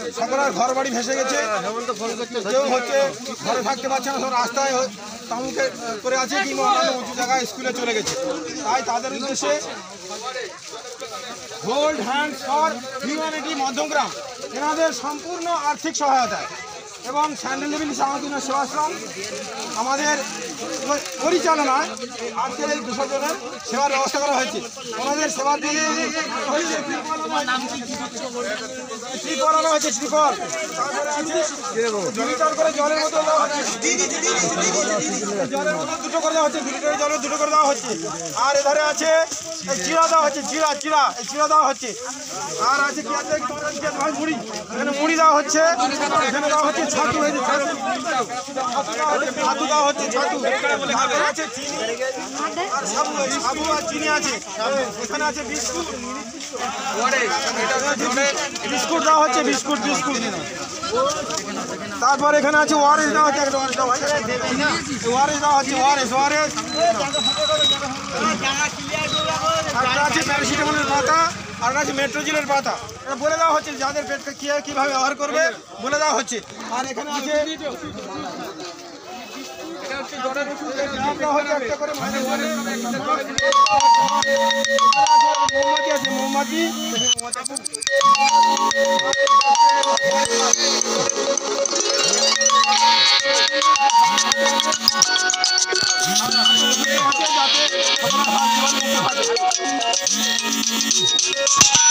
সকলের ঘর বাড়ি ভেসে গেছে, কেউ হচ্ছে ঘরে থাকতে পারছে না, সব রাস্তায় তামুকে করে আছে কিংবা অন্যান্য উঁচু জায়গায় স্কুলে চলে গেছে। তাই তাদের উদ্দেশ্যে hold hands for humanity Madhyamgram এনাদের সম্পূর্ণ আর্থিক সহায়তায় এবং স্যান্ডেল লেভিল সামাজিক সেবাশ্রম আমাদের পরিচালনায় আজকের এই 200 জনের সেবার ব্যবস্থা করা হয়েছে। ওনাদের সেবার জন্য ট্রিপল আনা হয়েছে, ট্রিপল। তারপরে আছে 2 লিটার করে জলের বোতল দেওয়া হচ্ছে, জলের বোতল 2টো করে দেওয়া হচ্ছে, 2 লিটারের জলের 2টো করে দেওয়া হচ্ছে। আর এধারে আছে চিড়া দেওয়া হচ্ছে, চিড়া দেওয়া হচ্ছে। আর আছে কি আছে ভাই মুড়ি, এখানে মুড়ি দেওয়া হচ্ছে, এখানে দেওয়া হচ্ছে ছাতু, ছাতু দেওয়া হচ্ছে, ছাতু আছে, চিনি আর সাবু আর চিনি আছে। এখানে আছে বিস্কুট, বিস্কুট দেওয়া হচ্ছে, বিস্কুট। তারপর এখানে আছে ওয়ারেস দেওয়া হচ্ছে, ওয়ারেস দেওয়া হচ্ছে, ওয়ারেস। একটা আছে প্যারাসিটামলের পাতা, আর আছে মেট্রোজিলের পাতা। এটা বলে দেওয়া হচ্ছে যাদের পেটকে কীভাবে ব্যবহার করবে বলে দেওয়া হচ্ছে। আর এখানে আছে মোমবাতি আছে, মোমবাতি। যাতে